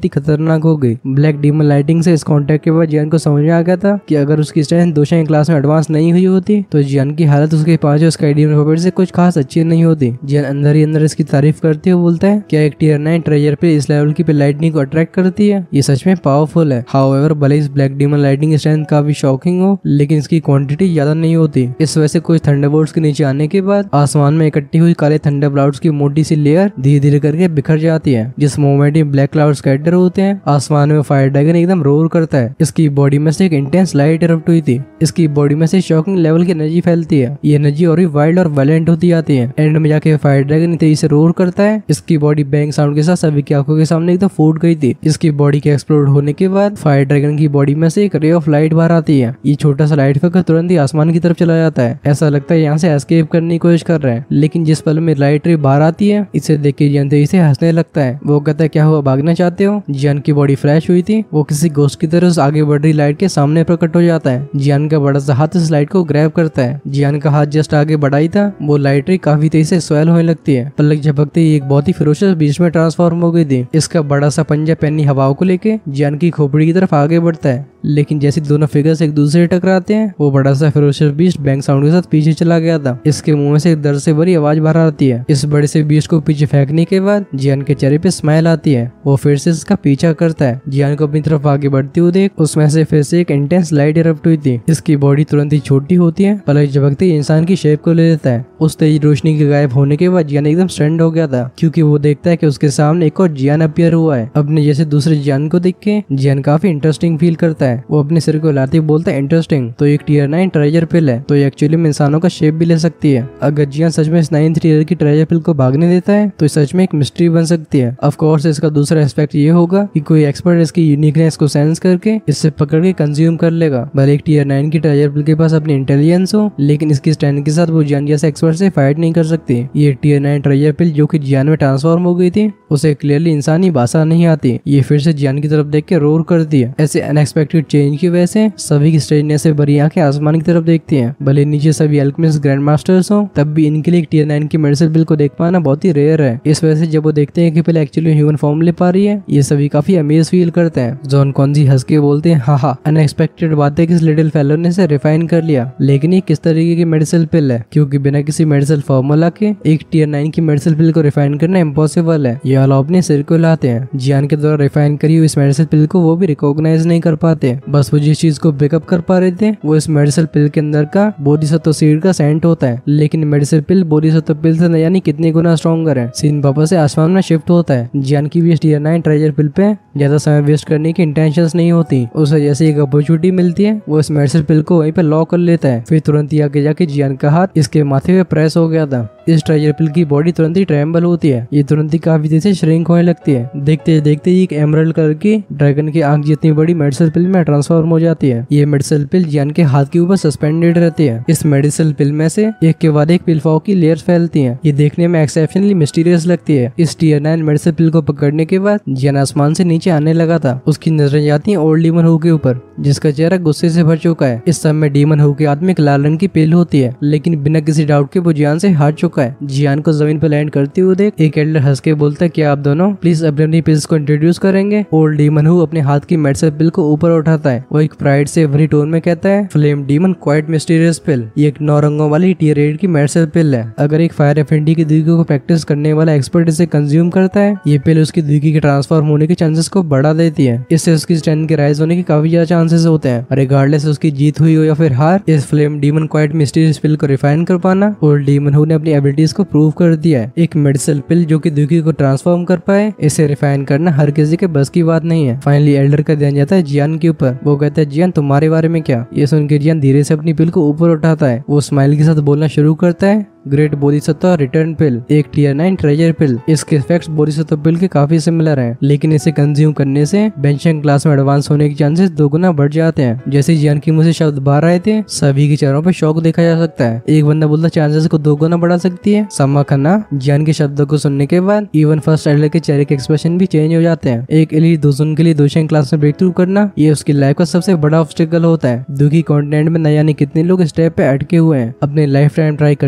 [SPEAKER 1] खतरनाक हो गई। ब्लैक डीमन लाइटिंग से इस कॉन्टेक्ट के बाद जियान को समझ में आ गया था कि अगर उसकी स्ट्रेंथ दोशा क्लास में एडवांस नहीं हुई होती तो जियान की हालत उसके पांचों स्काई डीमन पपेट से कुछ खास अच्छी नहीं होती। जियान अंदर ही अंदर इसकी तारीफ करते हुए बोलता है क्या एक टीयर नाइन ट्रेजर पे इस लेवल की पे लाइटनिंग को अट्रैक्ट करती है, ये सच में पावरफुल है। हाउएवर भले इस ब्लैक डीमन लाइटिंग स्ट्रेंथ काफी शॉकिंग हो लेकिन इसकी क्वांटिटी ज्यादा नहीं होती। इस वजह से कुछ थंडरबोल्ट्स के नीचे आने के बाद आसमान में इकट्ठी हुई काले थंडर क्लाउड्स की मोटी सी लेयर धीरे धीरे करके बिखर जाती है। जिस मोमेंट में ब्लैक क्लाउड स्कैटर होते हैं आसमान में फायर ड्रैगन एकदम रोर करता है। इसकी बॉडी में से एक इंटेंस लाइट इरप्ट हुई थी। इसकी बॉडी में से शॉकिंग लेवल की एनर्जी फैलती है। ये एनर्जी और भी वाइल्ड और वायलेंट होती जाती है। एंड में जाके फायर ड्रैगन तेजी से रोर करता है। इसकी बॉडी बैंग साउंड के साथ सभी की आंखों के सामने एकदम फूट गई थी। इसकी बॉडी के एक्सप्लोड होने के बाद फायर ड्रैगन की बॉडी में से एक रे ऑफ लाइट बाहर आती है। ये छोटा सा लाइट फिकर तुरंत ही आसमान की तरफ चला जाता है। ऐसा लगता है यहाँ से एस्केप करने की कोशिश कर रहे हैं लेकिन जिस पल में लाइट रे बाहर आती है इसे देख के जियान तेजी से हंसने लगता है। वो कहता है क्या हुआ, भागना चाहते हो? जियान की बॉडी फ्लैश हुई थी। वो किसी घोस्ट की तरह आगे बढ़ रही लाइट के सामने प्रकट हो जाता है। जियान का बड़ा सा हाथ इस लाइट को ग्रैब करता है। जियान का हाथ जस्ट आगे बढ़ाई था वो लाइट रे काफी तेजी से स्वेल होने लगती है। पलक झपकते ही एक बहुत ही फिरोशियस बीच में ट्रांसफॉर्म हो गई थी। इसका बड़ा सा पंजा पैनी हवाओं को लेके जियान की खोपड़ी की तरफ आगे बढ़ता है लेकिन जैसे दोनों फिगर्स एक दूसरे से टकराते हैं वो बड़ा सा फिरोशियस बीस्ट बैंग साउंड के साथ पीछे चला गया था। इसके मुंह में से एक दर्द से भरी आवाज बाहर आती है। इस बड़े से बीस्ट को पीछे फेंकने के बाद जियान के चेहरे पे स्माइल आती है। वो फिर से इसका पीछा करता है। जियान को अपनी तरफ आगे बढ़ती हुई देख उसमें से फिर से एक इंटेंस लाइट इरप्ट हुई थी। इसकी बॉडी तुरंत ही छोटी होती है। पलक झपकते ही इंसान की शेप को ले लेता है। उस तेज रोशनी के गायब होने के बाद जियान एकदम स्टंड हो गया था क्योंकि वो देखता है कि उसके सामने एक और जियान अपीयर हुआ है। अपने जैसे दूसरे जियान को देख के जियान काफी इंटरेस्टिंग फील करता है। वो अपने सिर को हिलाते बोलता है इंटरेस्टिंग, तो एक टीयर नाइन ट्रेजर पिल है तो ये एक्चुअली में इंसानों का शेप भी ले सकती है। अगर जियान सच में इस नाइन्थ टीयर की ट्रेजर पिल को भागने देता है तो सच में एक मिस्ट्री बन सकती है। ऑफ कोर्स इसका दूसरा एस्पेक्ट ये होगा कि कोई एक्सपर्ट इसकी यूनिकनेस को सेंस करके इससे पकड़ के कंज्यूम कर लेगा। भले एक टीयर नाइन की ट्रेजर पिल के पास अपनी इंटेलिजेंस हो लेकिन इसकी स्टैंड के साथ वो जियान जैसे एक्सपर्ट से फाइट नहीं कर सकती। ये टीयर नाइन ट्रेजर पिल जो कि जियान में ट्रांसफॉर्म हो गई थी उसे क्लियरली इंसानी भाषा नहीं आती। ये फिर से जियान की तरफ देख के रोर करती है। ऐसे अनएक्सपेक्टेड चेंज की वजह से सभी की स्ट्रेंजनेस से भरी आंखें आसमान की तरफ देखती हैं। भले नीचे सभी अल्केमिस्ट ग्रैंड मास्टर्स हो तब भी इनके लिए एक टीयर नाइन की मेडिसिन पिल को देख पाना बहुत ही रेयर है। इस वजह से जब वो देखते हैं कि पिल एक्चुअली ह्यूमन फॉर्म ले पा रही है ये सभी काफी अमेज फील करते हैं। जॉन कॉन्जी हंस के बोलते हैं हाँ हाँ अनएक्सपेक्टेड बात है कि इस लिटिल फेलो ने इसे रिफाइन कर लिया लेकिन ये किस तरीके की मेडिसिन पिल है क्योंकि बिना किसी मेडिसिन फॉर्मूला के एक टीयर नाइन की मेडिसिन पिल को रिफाइन करना इम्पॉसिबल है। ये वाला अपने सिर को लाते हैं। जियान के द्वारा रिफाइन करी हुई इस मेडिसिन पिल को वो भी रिकॉग्नाइज नहीं कर पाते। बस वो जिस चीज को पिकअप कर पा रहे थे वो इस मेडिसिन पिल के अंदर का बोधिसत्व सीड का सेंट होता है लेकिन मेडिसिन पिल बोधिसत्व पिल से न जानी कितनी गुना स्ट्रॉन्गर है। सीन वापस से आसमान में शिफ्ट होता है। जियान की भी इस टीयर नाइन ट्रेजर पिल पे ज्यादा समय वेस्ट करने की इंटेंशंस नहीं होती। उसे जैसे एक अपॉर्चुनिटी मिलती है वो इस मेडिसिन पिल को वहीं पे लॉक कर लेता है। फिर तुरंत ही आगे जाके जियान का हाथ इसके माथे पे प्रेस हो गया था। इस ट्रेजर पिल की बॉडी तुरंत ही ट्रेम्बल होती है। ये तुरंत ही काफी तेजी से श्रिंक होने लगती है। देखते देखते ही एक एमरल्ड कलर की ड्रैगन की आंख जितनी बड़ी मेडिसिन पिल में ट्रांसफॉर्म हो जाती है। ये मेडिसिन पिल जियान के हाथ के ऊपर सस्पेंडेड रहती है। इस मेडिसिन पिल में से एक के बाद एक पिल फॉग की लेयर्स फैलती हैं। ये देखने में एक्सेप्शनली मिस्टीरियस लगती है। इस टीयर नाइन मेडिसिन पिल को पकड़ने के बाद जियान आसमान से नीचे आने लगा था। उसकी नजरें जाती हैं ओल्ड डीमन हू के ऊपर जिसका चेहरा गुस्से से भर चुका है। इस समय डीमन हू के हाथ में एक लाल रंग की पिल होती है लेकिन बिना किसी डाउट के वो जियान से हार चुका है। जियान को जमीन पर लैंड करते हुए देख एक एल्डर हंस के बोलता है क्या आप दोनों प्लीज अपनी पिल्स को इंट्रोड्यूस करेंगे। ओल्ड डीमन हू अपने हाथ की मेडिसिन पिल को ऊपर उठाता है। वो एक प्राइड से भरी टोन में कहता है flame demon quite mysterious pill. ये एक नौ रंगों वाली टीयर एट की मेडिसिन पिल है। अगर एक फायर एफएनडी की दुर्गी को प्रैक्टिस करने वाला एक्सपर्ट इसे कंज्यूम करता है ये पिल उसकी दुर्गी के ट्रांसफॉर्म होने के चांसेस को बढ़ा देती है। इससे उसकी स्ट्रेंथ के राइज होने के काफी ज्यादा चांसेस होते हैं। रिगार्डलेस उसकी जीत हुई हो या फिर हार इस flame demon quite mysterious pill को रिफाइन कर पाना ओल्ड डीमन हू ने अपनी एबिलिटीज को प्रूव कर दिया है। एक मेडिसिन पिल जो कि दुर्गी को ट्रांसफॉर्म कर पाए इसे रिफाइन करना हर किसी के बस की बात नहीं है। फाइनली एल्डर का ध्यान जाता है जियान के ऊपर। वो कहता है जियान तुम्हारे बारे में क्या। ये सुन के जियान धीरे से अपनी पिल को ऊपर उठाता है। वो स्माइल के साथ बोलना शुरू करता है ग्रेट बोधिसत्व रिटर्न पिल एक टीयर नाइन ट्रेजर पिल। इसके इफेक्ट्स बोधिसत्व पिल के काफी सिमिलर हैं लेकिन इसे कंज्यूम करने से बेंशियन क्लास में एडवांस होने के चांसेस दोगुना बढ़ जाते हैं। जैसे जियान की मुंह से शब्द बाहर आए थे सभी के चेहरों पर शौक देखा जा सकता है। एक बंदा बोलता चांसेस को दोगुना बढ़ा सकती है। समा खन्ना जियान के शब्दों को सुनने के बाद इवन फर्स्ट एल्डर के चेहरे के एक्सप्रेशन भी चेंज हो जाते हैं। एक एलीट दोस्तों के लिए दोशेन क्लास में ब्रेक थ्रू करना ये उसकी लाइफ का सबसे बड़ा ऑब्स्टिकल होता है। दुखी कॉन्टिनेंट में न जाने कितने लोग स्टेप पे अटके हुए हैं। अपने लाइफ टाइम ट्राई करने के बाद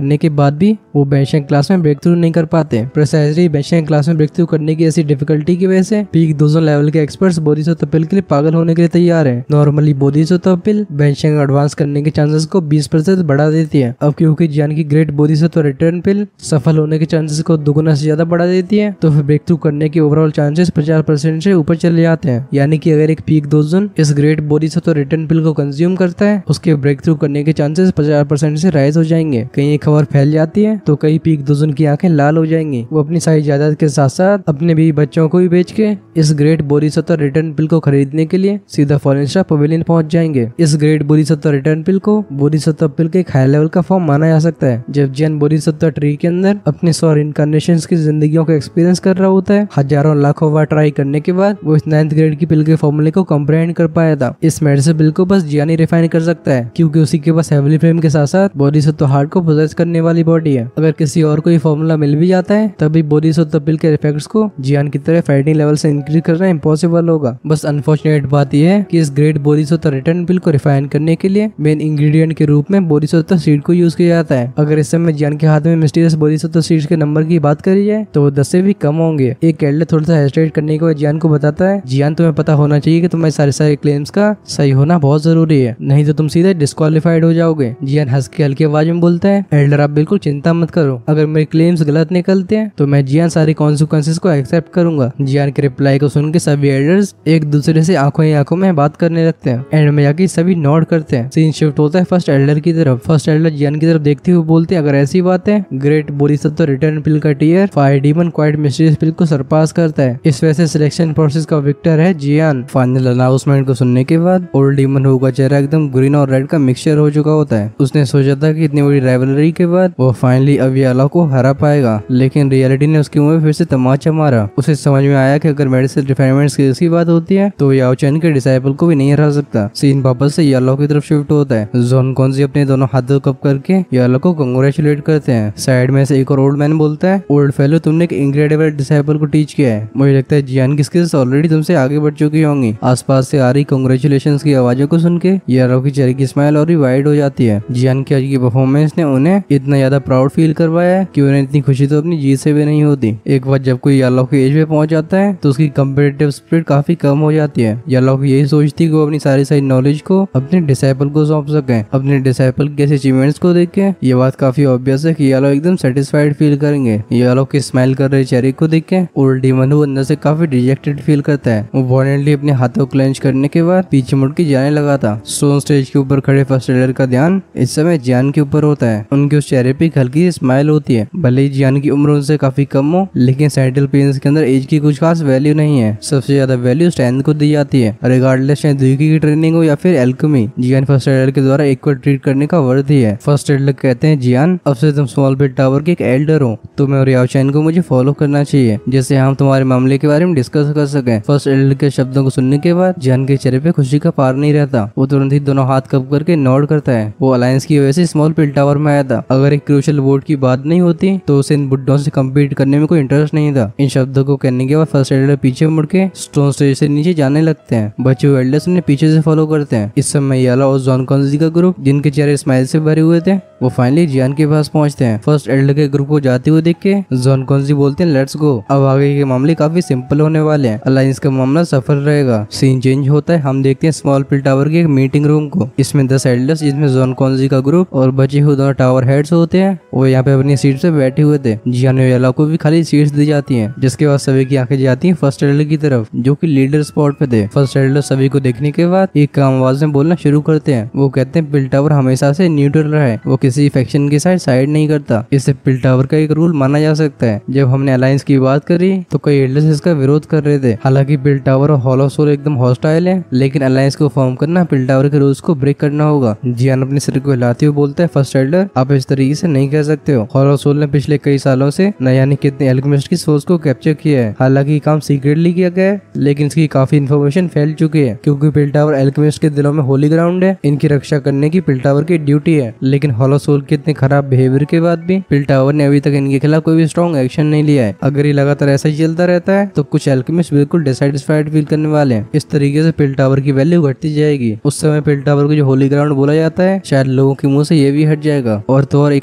[SPEAKER 1] बाद भी वो बेंशिंग क्लास में ब्रेक थ्रू नहीं कर पाते। प्रिसाइजली बेंशिंग क्लास में ब्रेक थ्रू करने की ऐसी डिफिकल्टी की वजह से पीक दोजन लेवल के एक्सपर्ट्स बोधिसत्व पिल के लिए पागल होने के लिए तैयार है। नॉर्मली बोधिसत्व पिल बेंशिंग एडवांस करने के चांसेस को बीस प्रतिशत बढ़ा देती है। अब क्योंकि जियान की ग्रेट बोधिसत्व रिटर्न पिल सफल होने के चांसेस को दुगुना से ज्यादा बढ़ा देती है, तो फिर ब्रेक थ्रू करने के ओवरऑल चांसेस पचास परसेंट से ऊपर चले जाते हैं। यानी कि अगर एक पीक दोजन इस ग्रेट बोधिसत्व रिटर्न पिल को कंज्यूम करता है, उसके ब्रेक थ्रू करने के चांसेस पचास परसेंट से राइज हो जाएंगे। कहीं एक खबर फैल जाती है तो कई पीक दोजन की आंखें लाल हो जाएंगी। वो अपनी सारी जायदाद के साथ साथ अपने भी बच्चों को भी बेच के इस ग्रेट बोधिसत्व रिटर्न पिल को खरीदने के लिए सीधा फॉरेन स्टार पवेलियन पहुंच जाएंगे। इस ग्रेट बोधिसत्व रिटर्न पिल को बोधिसत्व पिल के एक हाई लेवल का फॉर्म माना जा सकता है। जब जियान बोधिसत्व ट्री के अंदर अपने सौ इनकारनेशंस की जिंदगियों को एक्सपीरियंस कर रहा होता है, हजारों लाखों बार ट्राई करने के बाद वो इस नाइन्थ ग्रेड की पिल के फॉर्मूले को कंप्रेहेंड कर पाया था। इस मेडिसिन पिल को बस जियान ही रिफाइन कर सकता है, क्योंकि उसी के पास हेवली फ्रेम के साथ साथ बोधिसत्व हार्ट को पोजेस करने वाली बॉडी है। अगर किसी और को ये फॉर्मूला मिल भी जाता है, तभी बोधिसत्व पिल के इफेक्ट्स को जियान की तरह फाइटिंग लेवल से इंक्रीज करना इम्पॉसिबल होगा। बस अनफॉर्चुनेट बात यह है कि इस ग्रेट बोधिसत्व रिटर्न पिल को रिफाइन करने के लिए मेन इंग्रेडिएंट के रूप में बोधिसत्व सीड को यूज किया जाता है। अगर इस समय जियान के हाथ में मिस्टीरियस बोधिसत्व सीड्स के नंबर की बात करी जाए तो वो दस से भी कम होंगे। एक एल्डर थोड़ा सा हेजिटेट करने के बाद जियान को बताता है, जियान तुम्हें पता होना चाहिए कि तुम्हारे सारे सारे क्लेम्स का सही होना बहुत जरूरी है, नहीं तो तुम सीधे डिस्क्वालीफाइड हो जाओगे। जियान हंस के हल्की आवाज में बोलता है, एल्डर आप बिल्कुल चिंता मत करो, अगर मेरे क्लेम्स गलत निकलते हैं तो मैं जियान सारी कॉन्सिक्वेंसेस को एक्सेप्ट करूंगा। जियान के रिप्लाई को सुन के सभी एल्डर्स एक दूसरे से आंखों ही आंखों में बात करने लगते हैं। एंड में जाके सभी नॉड करते हैं। सीन शिफ्ट होता है फर्स्ट एल्डर की तरफ। फर्स्ट एल्डर जियान की तरफ देखते हुए बोलते हैं, अगर ऐसी बात है, ग्रेट बोधिसत्व रिटर्न पिल का tier fire demon quite mysterious pill को सरपास करता है। इस वजह से सिलेक्शन प्रोसेस का विक्टर है जियान। फाइनल अनाउंसमेंट को सुनने के बाद ओल्ड डीमन हु का चेहरा एकदम ग्रीन और रेड का मिक्सचर हो चुका होता है। उसने सोचा था कि इतनी बड़ी राइवलरी के बाद वो फाइनली अवियाला को हरा पाएगा, लेकिन रियलिटी ने उसके मुंह में फिर से तमाचा मारा। उसे समझ में आया कि अगर मेडिसिन रिफाइनमेंट स्किल्स की बात होती है तो याओ चैन के डिसाइपल को भी नहीं हरा सकता। सीन वापस से यालो की तरफ शिफ्ट होता है। जॉन कॉन्जी अपने दोनों हाथों कप करके यालो को कंग्रेचुलेट करते हैं। साइड में से एक और ओल्ड मैन बोलता है, ओल्ड फेलो तुमने एक इनक्रेडिबल डिसाइपल को टीच किया है। मुझे लगता है जियान की स्किल्स ऑलरेडी तुमसे आगे बढ़ चुकी होंगी। आसपास से आ रही कांग्रेचुलेशंस की आवाजों को सुन के यालो की चेहरे की स्माइल और भी वाइड हो जाती है। जियान की आज की परफॉर्मेंस ने उन्हें इतना ज्यादा प्राउड फील करवाया है कि उन्हें इतनी खुशी तो अपनी जीत से भी नहीं होती। एक बार जब कोई यालो की एज पे पहुंच जाता है तो उसकी कम्पिटिटिव स्पिरिट काफी कम हो जाती है। यालो की यही सोचती है कि वो अपनी सारी सारी नॉलेज को अपने डिसाइपल को सौंप सके। अपने डिसाइपल के ऐसे अचीवमेंट्स को देख के ये बात काफी ऑब्वियस है कि यालो एकदम सेटिस्फाइड फील करेंगे। यालो के स्माइल कर रहे चेहरे को देख के ओल्ड डीमन अंदर से काफी डिजेक्टेड फील करता है। वो वॉलेंटली अपने हाथों क्लेंच करने के बाद पीछे मुड़ के जाने लगा था। स्टोन स्टेज के ऊपर खड़े फर्स्ट एल्डर का ध्यान इस समय जियान के ऊपर होता है। उनके उस चेहरे पे एक हल्की सी स्माइल होती है। भले ही जियान की उम्र उनसे काफी कम हो, लेकिन सेंट्रल प्लेन्स के अंदर एज की कुछ खास वैल्यू नहीं है। सबसे ज्यादा वैल्यू स्ट्रेंथ को दी जाती है। रिगार्डलेस चाहे दुई की ट्रेनिंग हो या फिर एल्केमी, जियान फर्स्ट एल्डर के द्वारा इक्वल ट्रीट करने का वर्दी है। फर्स्ट एल्डर कहते हैं, जियान अब से तुम स्मॉल बिट टावर के एक एल्डर हो, तुम्हें और याओ चैन को मुझे फॉलो करना चाहिए, जिससे हम तुम्हारे मामले के बारे में डिस्कस कर सकें। फर्स्ट एल्डर के शब्दों को सुनने के बाद जियान के चेहरे पे खुशी का पार नहीं रहता। वो तुरंत ही दोनों हाथ कप करके नॉड करता है। वो अलायंस की वजह से स्मॉल पिल टावर में आया था। अगर एक क्रूशियल वोट की बात नहीं होती तो उसे इन बुड्ढों से कम्पीट करने में कोई इंटरेस्ट नहीं था। इन शब्दों को कहने के बाद फर्स्ट एल्डर पीछे मुड़ के स्टोन स्टेज से नीचे जाने लगते हैं। बचे हुए एल्डर्स उन्हें पीछे से फॉलो करते हैं। इस समय याला और जॉन कॉन्जी का ग्रुप, जिनके चेहरे स्माइल से भरे हुए थे, वो फाइनली जियान के पास पहुंचते हैं। फर्स्ट एल्डर के ग्रुप को जाते हुए देख के जॉन कॉन्जी बोलते हैं, लेट्स गो, अब आगे के मामले काफी सिंपल होने वाले हैं। अलायंस का मामला सफल रहेगा। सीन चेंज होता है। हम देखते हैं स्मॉल पिल टावर के एक मीटिंग रूम को। इसमें दस एल्डर्स, जिसमें जॉन कॉन्जी का ग्रुप और बचे हुए दोनों टावर हेड्स होते हैं, वो यहाँ पे अपनी सीट पे बैठे हुए थे। जियान और याला को भी खाली सीट्स दी जाती हैं, जिसके बाद सभी की आंखें जाती हैं फर्स्ट एल्डर की तरफ, जो कि लीडर स्पॉट पे थे। फर्स्ट एल्डर सभी को देखने के बाद एक काम आवाज में बोलना शुरू करते हैं। वो कहते हैं, पिल टावर हमेशा से न्यूट्रल रहा है, वो किसी फैक्शन के साथ साइड नहीं करता। इससे पिल टावर का एक रूल माना जा सकता है। जब हमने अलायंस की बात करी तो कई एल्डर्स इसका विरोध कर रहे थे। हालांकि पिल टावर और हॉलो सोल एकदम हॉस्टाइल है, लेकिन अलायंस को फॉर्म करना पिल टावर के रूल्स को ब्रेक करना होगा। जियान अपने सिर को हिलाते हुए बोलता है, फर्स्ट एल्डर आप इस तरीके से नहीं कह सकते हो। हॉलो सोल ने पिछले कई सालों से न जाने कितने एल्केमिस्ट की सोच को कैप्चर किया है। हालांकि काम सीक्रेटली किया गया है, लेकिन इसकी काफी इन्फॉर्मेशन फैल चुकी है, क्योंकि पिल टावर एल्केमिस्ट के दिलों में होली ग्राउंड है। इनकी रक्षा करने की पिल टावर की ड्यूटी है। लेकिन हॉलो सोल के इतने खराब बिहेवियर के बाद भी पिल टावर ने अभी तक इनके खिलाफ कोई भी स्ट्रॉन्ग एक्शन नहीं लिया है। अगर ये लगातार ऐसा ही चलता रहता है तो कुछ एल्केमिस्ट बिल्कुल डिसैटिस्फाइड फील करने वाले हैं। इस तरीके से पिल टावर की वैल्यू घटती जाएगी। उस समय पिल टावर को जो होली ग्राउंड बोला जाता है, शायद लोगों के मुंह से ये भी हट जाएगा। और तो और एक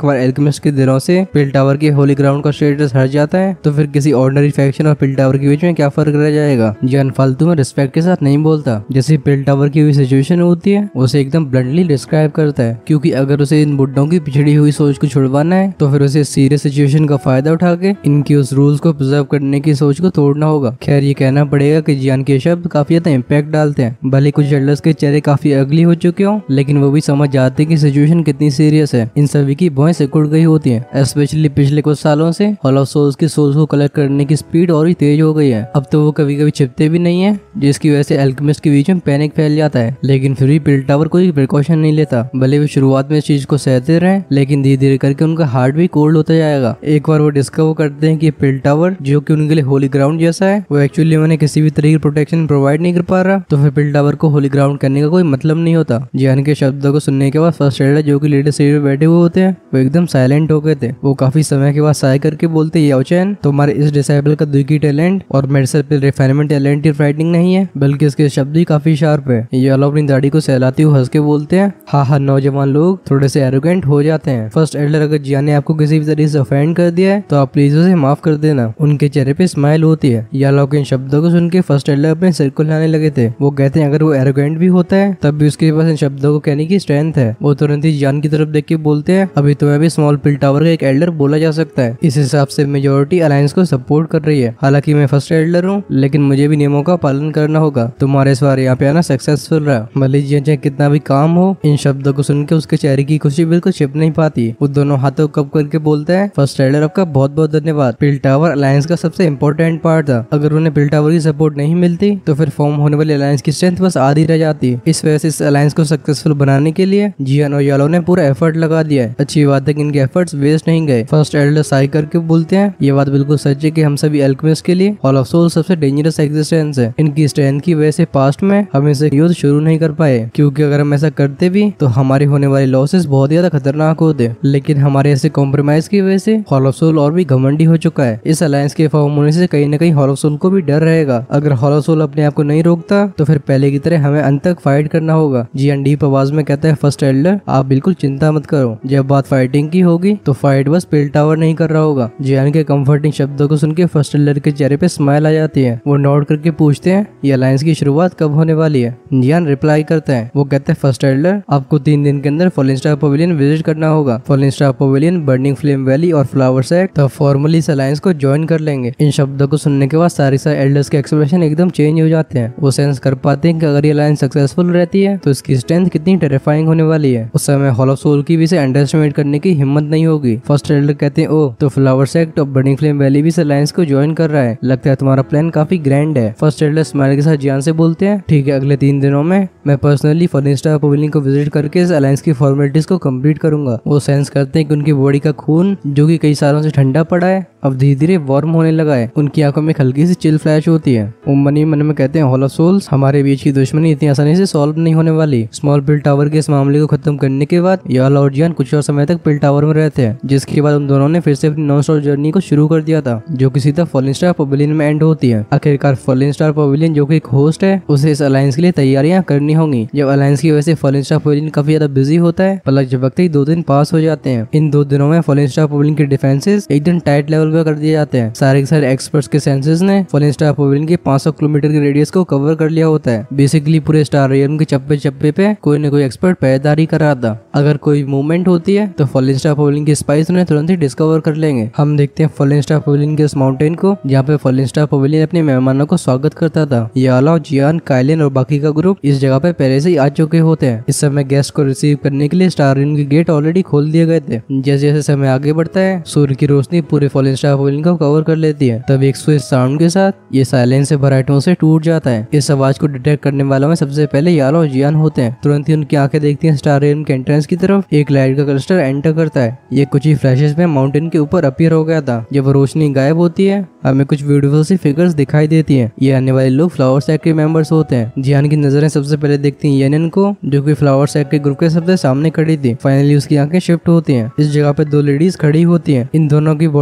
[SPEAKER 1] बार एल्केमिस्ट के दिनों से पिल टावर के होली ग्राउंड का स्टेटस हट जाता है तो फिर किसी ऑर्डिनरी फैक्शन और पिल टावर के बीच में क्या फर्क रह जाएगा। जियान फालतू में रिस्पेक्ट के साथ नहीं बोलता, जैसे पिल टावर की हुई सिचुएशन होती है उसे एकदम ब्लंटली डिस्क्राइब करता है, क्योंकि अगर उसे इन बुड्ढों की पिछड़ी हुई सोच को छुड़वाना है तो फिर उसे सीरियस सिचुएशन का फायदा उठा के इनकी उस रूल्स को प्रिजर्व करने की सोच को तोड़ना होगा। खैर ये कहना पड़ेगा कि जियान के शब्द काफी ज्यादा इम्पैक्ट डालते हैं। भले कुछ एल्डर्स के चेहरे काफी अगली हो चुके हो, लेकिन वो भी समझ जाते हैं कि सिचुएशन कितनी सीरियस है। इन सभी की भौहें सिकुड़ गई होती है। स्पेशली पिछले कुछ सालों से हॉल ऑफ सोल्स की सोल्स को कलेक्ट करने की स्पीड और भी तेज हो गई है। अब तो वो कभी कभी छिपते भी नहीं है, जिसकी वजह से एल्केमिस्ट के बीच में पैनिक फैल जाता है। लेकिन फिर भी पिल टावर कोई प्रिकॉशन नहीं लेता। भले वो शुरुआत में इस चीज को सहते रहे, लेकिन धीरे धीरे करके उनका हार्ट भी कोल्ड होता जाएगा। एक बार वो डिस्कवर करते हैं कि पिल टावर जो कि उनके लिए होली ग्राउंड जैसा है, वो एक्चुअली उन्हें किसी भी तरह की प्रोटेक्शन प्रोवाइड नहीं कर पा रहा, तो फिर पिल टावर को होली ग्राउंड करने का कोई मतलब नहीं होता। जियान के शब्दों को सुनने के बाद फर्स्ट एडर जो कि लीडर सीट पे बैठे हुए होते हैं वो एकदम साइलेंट हो गए थे। वो काफी समय के बाद साय करके बोलते, याओचैन तुम्हारे इस डिसेबल का दुखी टैलेंट और मेरे सर पे रिफाइनमेंट टैलेंट राइटिंग नहीं है, बल्कि इसके शब्द भी काफी शार्प है। ये वाला अपनी दाढ़ी को सहलाते हुए हंस के बोलते हैं, हाँ हाँ नौजवान लोग थोड़े से एरोगेंट हो जाते हैं। फर्स्ट एल्डर अगर जियान ने आपको किसी भी तरीके से ऑफेंड कर दिया है तो आप प्लीज उसे माफ कर देना। उनके चेहरे पे स्माइल होती है। यालो के इन शब्दों को सुन के फर्स्ट एल्डर अपने सिर को हिलाने लगे थे। वो कहते हैं अगर वो एरोगेंट भी होता है तब भी उसके पास इन शब्दों को कहने की स्ट्रेंथ है। वो तुरंत ही जियान की तरफ देख के बोलते हैं, अभी तुम्हें भी स्मॉल पिल टावर का एक एल्डर बोला जा सकता है। इस हिसाब से मेजोरिटी अलायंस को सपोर्ट कर रही है। हालांकि मैं फर्स्ट एल्डर हूँ, लेकिन मुझे भी नियमों का पालन करना होगा। तुम्हारे इस बार यहाँ पे आना सक्सेसफुल रहा, भले ही चाहे कितना भी काम हो। इन शब्दों को सुन के उसके चेहरे की खुशी बिल्कुल छिप नहीं पाती। वो दोनों हाथों कप करके बोलता है, फर्स्ट एल्डर आपका बहुत बहुत धन्यवाद। पिल टावर अलायंस का सबसे इम्पोर्टेंट पार्ट था। अगर उन्हें पिल टावर की सपोर्ट नहीं मिलती तो फिर फॉर्म होने वाली अलायंस की स्ट्रेंथ बस आधी रह जाती। इस वजह से इस अलायंस को सक्सेसफुल बनाने के लिए जियान और यालो ने पूरा एफर्ट लगा दिया है। अच्छी बात है कि इनके एफर्ट्स वेस्ट नहीं गए। फर्स्ट एल्डर साई करके बोलते हैं, ये बात बिल्कुल सच है कि हम सभी एल्केमिस्ट के लिए हॉल ऑफ सोल सबसे डेंजरस एग्जिस्टेंस है। इनकी स्ट्रेंथ की वजह से पास्ट में हम इसे युद्ध शुरू नहीं कर पाए, क्योंकि अगर हम ऐसा करते भी तो हमारे होने वाले लॉसेस बहुत ज्यादा खतरनाक होते। लेकिन हमारे ऐसे कॉम्प्रोमाइज की वजह से हॉल ऑफ सोल और भी घमंडी हो चुका है। इस अलायंस के फॉर्म होने से कहीं न कहीं हॉल ऑफ सोल को भी डर रहेगा। अगर हॉल ऑफ सोल अपने आप को नहीं रोकता तो फिर पहले की तरह हमें अंत तक फाइट करना होगा। जियान डीप आवाज में कहता है, फर्स्ट एल्डर आप बिल्कुल चिंता मत करो, जब बात फाइटिंग की होगी तो फाइट बस पिल टावर नहीं कर रहा होगा। जियान के कंफर्टिंग शब्दों को सुन के फर्स्ट एल्डर के चेहरे पे स्माइल आ जाती है। वो नोट करके पूछते हैं, ये अलायंस की शुरुआत कब होने वाली है। जियान रिप्लाई करता है, वो कहते हैं, फर्स्ट एल्डर आपको तीन दिन के अंदर फॉलिन स्टार पवेलियन विजिट करना होगा। Fallen star pavilion, burning flame valley और फ्लावर सेक्ट तब फॉर्मली इस अलायंस को ज्वाइन कर लेंगे। इन शब्दों को सुनने के बाद सारे सारे एल्डर्स के एक्सप्रेशन एकदम चेंज हो जाते हैं। वो सेंस कर पाते हैं कि अगर ये अलायंस सक्सेसफुल रहती है तो इसकी स्ट्रेंथ कितनी टेरिफाइंग होने वाली है। उस समय हॉल ऑफ सोल की भी इसे अंडरएस्टिमेट करने की हिम्मत नहीं होगी। फर्स्ट एल्डर कहते हैं, ओ तो फ्लावर सेक्ट और बर्निंग फ्लेम वैली भी इस अलायंस को ज्वाइन कर रहा है, लगता है तुम्हारा प्लान काफी ग्रैंड है। फर्स्ट एल्डर स्माइल के साथ जियान से बोलते हैं, ठीक है अगले तीन दिनों में मैं पर्सनली फॉलिन स्टार पवेलियन को विजिट करके इस अलायंस की फॉर्मेलिटीज को कंप्लीट करूंगा। वो सेंस करते हैं कि उनकी बॉडी का खून जो कि कई सालों से ठंडा पड़ा है अब धीरे धीरे वार्म होने लगा है। उनकी आंखों में हल्की सी चिल फ्लैश होती है। वो मन ही मन में कहते हैं, हॉल ऑफ सोल्स हमारे बीच की दुश्मनी इतनी आसानी से सॉल्व नहीं होने वाली। स्मॉल पिल टावर के इस मामले को खत्म करने के बाद यालो और जियान कुछ और समय तक पिल टावर में रहते हैं, जिसके बाद उन दोनों ने फिर से अपनी नॉन स्टॉप जर्नी को शुरू कर दिया था, जो कि सीधा फॉलिन स्टार पवेलियन में एंड होती है। आखिरकार फॉलिन स्टार पवेलियन जो कि एक होस्ट है, उसे इस अलायंस के लिए तैयारियां करनी होंगी। जब अलायंस की वजह से फॉलिन स्टार पवेलियन काफी ज्यादा बिजी होता है, पलक झपकते ही दो दिन पास हो जाते हैं। इन दो दिनों में फॉलिन स्टार पवेलियन के डिफेंसेस एकदम टाइट लेवल पे कर दिए जाते हैं। सारे के सारे एक्सपर्ट्स के सेंसेस ने फॉलिन स्टार पवेलियन के पाँच सौ किलोमीटर के रेडियस को कवर कर लिया होता है। बेसिकली पूरे स्टार रियम के चप्पे चप्पे पे कोई न कोई एक्सपर्ट पैदारी कर रहा था। अगर कोई मूवमेंट होती है तो फॉलिन स्टार पवेलियन की स्पाइस उन्हें तुरंत ही डिस्कवर कर लेंगे। हम देखते हैं फॉलिन स्टार पवेलियन के इस माउंटेन को, जहाँ पे फॉलिन स्टार पवेलियन अपने मेहमानों को स्वागत करता था। यालो, जियान, काइलिन और बाकी का ग्रुप इस जगह पे पहले से ही आ चुके होते हैं। इस समय गेस्ट को रिसीव करने के लिए स्टार रियम के गेट ऑलरेडी खोल दिए गए थे। जैसे जैसे समय आगे बढ़ता है, सूर्य की रोशनी पूरे फॉलिन स्टार पवेलियन को कवर कर लेती है। तब एक स्विच साउंड के साथ ये साइलेंस से भरा एटमों से टूट जाता है। इस आवाज को डिटेक्ट करने वालों में सबसे पहले यालो और जियान होते हैं। तुरंत ही उनकी आंखें देखती हैं स्टार रियम के एंट्रेंस की तरफ। एक लाइट का क्लस्टर एंटर करता है। ये कुछ ही फ्लैशेस में माउंटेन के ऊपर अपीयर हो गया था। जब रोशनी गायब होती है, हमें कुछ ब्यूटीफुल सी फिगर्स दिखाई देती हैं। ये आने वाले लोग फ्लावर सेक्ट के मेंबर्स होते हैं। जियान की नजरें सबसे पहले देखती हैं येनिन को, जो कि फ्लावर सेक्ट के ग्रुप के सबसे सामने खड़ी थी। फाइनली उसकी आंखें शिफ्ट होती हैं। इस जगह पे दो लेडीज खड़ी होती हैं। इन दोनों की बॉडी से एमिट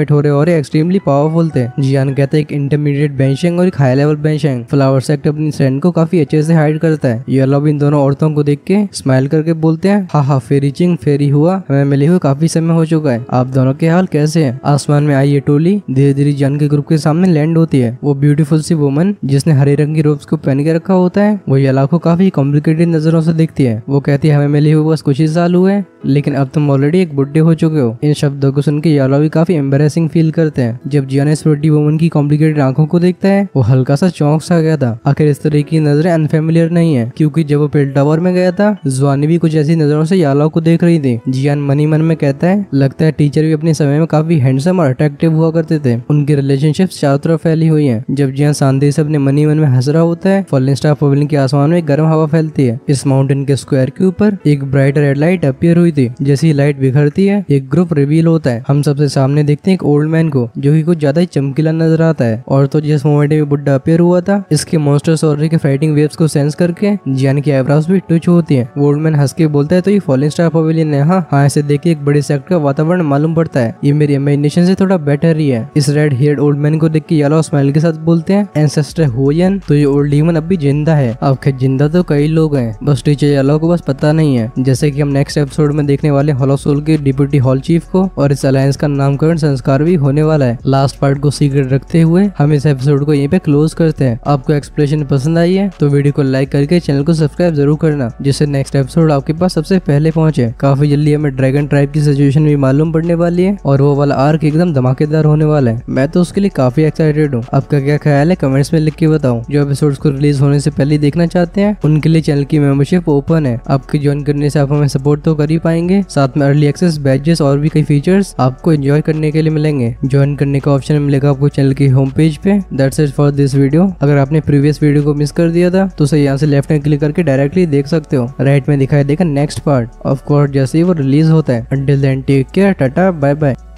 [SPEAKER 1] फाइट हो रहे और एक्सट्रीमली पावरफुल थे। जियान कहते हैं एक इंटरमीडिएट बेंशिंग और एक हाई लेवल बेंशिंग। फ्लावर सेक्ट अपनी फ्रेंड को काफी अच्छे से हाइड करता है। येलो भी इन दोनों औरतों को देख के स्माइल करके बोलते हैं, हाँ हाँ फेरी चिंग फेरी हुआ, हमें मिले हुए काफी समय हो चुका है, आप दोनों के हाल कैसे हैं। आसमान में आई ये टोली धीरे धीरे जियान के ग्रुप के सामने लैंड होती है। वो ब्यूटीफुल सी वुमन जिसने हरे रंग की रोब्स को पहन के रखा होता है वो येला को काफी कॉम्प्लिकेटेड नजरों से देखती है। वो कहती है हमें मिले हुए बस कुछ ही साल हुए लेकिन अब तुम ऑलरेडी एक बुढ़े हो चुके हो। इन शब्दों को सुन के येला भी काफी एम्बेरेसिंग फील करते हैं। जब जियान इस प्रिटी वुमन की कॉम्प्लिकेटेड आंखों को देखता है वो हल्का सा चौंक सा गया था। आखिर इस तरह की नजरें अनफेमिलियर नहीं है, क्योंकि जब वो पिल टावर में गया था जुआनी भी कुछ ऐसी नजरों से येला को देख रही थी। जियान मनी मन में कहता है लगता है टीचर भी अपने समय में काफी हैंडसम और अट्रैक्टिव हुआ करते थे। उनकी रिलेशनशिप चारों तरफ फैली हुई है। जब जियान शांति से अपने मनी मन में हंस रहा होता है फॉलिंग स्टार पवेलियन के आसमान में गर्म हवा फैलती है। इस माउंटेन के स्क्वायर के ऊपर एक ब्राइट रेड लाइट अपीयर हुई थी। जैसी लाइट बिखरती है एक ग्रुप रिवील होता है। हम सबसे सामने देखते हैं एक ओल्ड मैन को जो कि कुछ ज्यादा ही चमकीला नजर आता है। और तो जिस मोमेंट में बुड्ढा अपीयर हुआ था इसके मॉन्स्टर सॉरी के फाइटिंग वेव्स को सेंस करके जियान की आईब्रोज भी टच होती है। ओल्ड मैन हंस के बोलता है तो ये फॉलिंग स्टार पवेलियन है। हाँ हाँ ऐसे देख के एक बड़े सेक्ट का वातावरण मालूम पड़ता है। ये मेरी इमेजिनेशन से थोड़ा बेटर ही है। इस रेड हेयर्ड ओल्ड मैन को देख के येलो स्माइल के साथ बोलते हैं एंसेस्टर होयन तो ये ओल्ड डीमन अब भी जिंदा है। अब खैर जिंदा तो कई लोग हैं, बस टीचर येलो को बस पता नहीं है। जैसे कि हम नेक्स्ट एपिसोड में देखने वाले हॉलो सोल के डिप्टी हॉल चीफ को और इस अलायंस का नामकरण संस्कार भी होने वाला है। लास्ट पार्ट को सीक्रेट रखते हुए हम इस एपिसोड को यहीं पे क्लोज करते हैं। आपको एक्सप्लेनेशन पसंद आई है तो वीडियो को लाइक करके चैनल को सब्सक्राइब जरूर करना जिससे नेक्स्ट एपिसोड आपके पास सबसे पहले पहुंचे। काफी जल्दी हमें ड्रैगन ट्राइब की सिचुएशन भी मालूम पड़ने वाली है और वो वाला आर्क एकदम धमाकेदार होने वाला है। मैं तो उसके लिए काफी एक्साइटेड हूँ। आपका क्या ख्याल है कमेंट्स में लिख के बताओ। जो एपिसोड्स को रिलीज होने से पहले देखना चाहते हैं उनके लिए चैनल की मेंबरशिप ओपन है। आपके ज्वाइन करने से आप हमें सपोर्ट तो कर ही पाएंगे, साथ में अर्ली एक्सेस बैचेस और भी कई फीचर्स आपको एंजॉय करने के लिए मिलेंगे। ज्वाइन करने का ऑप्शन मिलेगा आपको चैनल की होम पेज पे। That's it for this video. अगर आपने प्रीवियस वीडियो को मिस कर दिया था तो उसे यहाँ से लेफ्ट में क्लिक करके डायरेक्टली देख सकते हो। राइट में दिखाई देगा नेक्स्ट पार्ट, ऑफ कोर्स जैसे ही वो रिलीज होता है। Until then take care, tata bye bye.